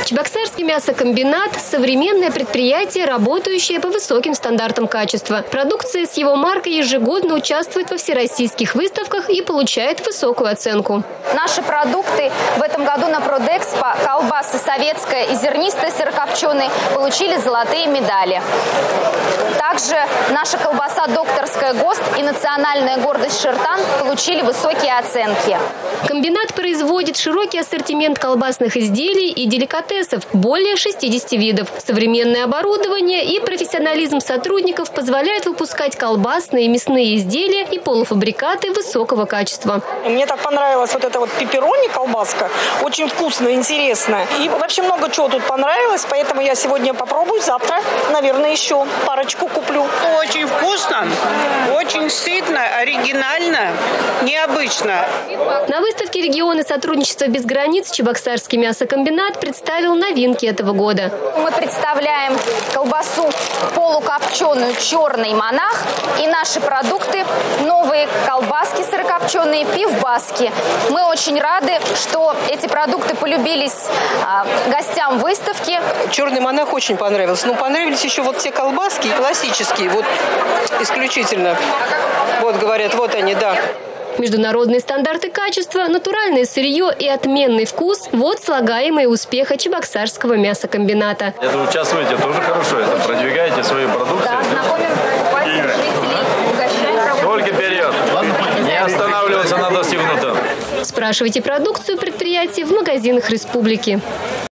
Чебоксарский мясокомбинат – современное предприятие, работающее по высоким стандартам качества. Продукция с его маркой ежегодно участвует во всероссийских выставках и получает высокую оценку. Наши продукты в этом году на Продэкспо, колбасы советская и зернистая сырокопченые, получили золотые медали. Также наша колбаса докторская ГОСТ и национальная гордость Шертан получили высокие оценки. Комбинат производит широкий ассортимент колбасных изделий и деликатесов, более 60 видов. Современное оборудование и профессионализм сотрудников позволяют выпускать колбасные и мясные изделия и полуфабрикаты высокого качества. Мне так понравилась вот эта вот пепперони колбаска. Очень вкусная, интересная. И вообще много чего тут понравилось, поэтому я сегодня попробую, завтра, наверное, еще парочку куплю. Очень вкусно, очень сытно, оригинально, необычно. На выставке «Регионы сотрудничества без границ» Чебоксарский мясокомбинат представил новинки этого года. Мы представляем колбасу полукопченую «Черный монах» и наши продукты, новые колбаски сырокопченые, пивбаски. Мы очень рады, что эти продукты полюбились гостям выставки. «Черный монах» очень понравился. Но понравились еще вот те колбаски классические, вот исключительно. Вот говорят, вот они, да. Международные стандарты качества, натуральное сырье и отменный вкус – вот слагаемые успеха Чебоксарского мясокомбината. Это участвуете тоже хорошо, это продвигаете свои продукты. Да, знакомим покупателей, жителей, угощаем. Только вперед, не останавливаться на достигнутом. Спрашивайте продукцию предприятий в магазинах республики.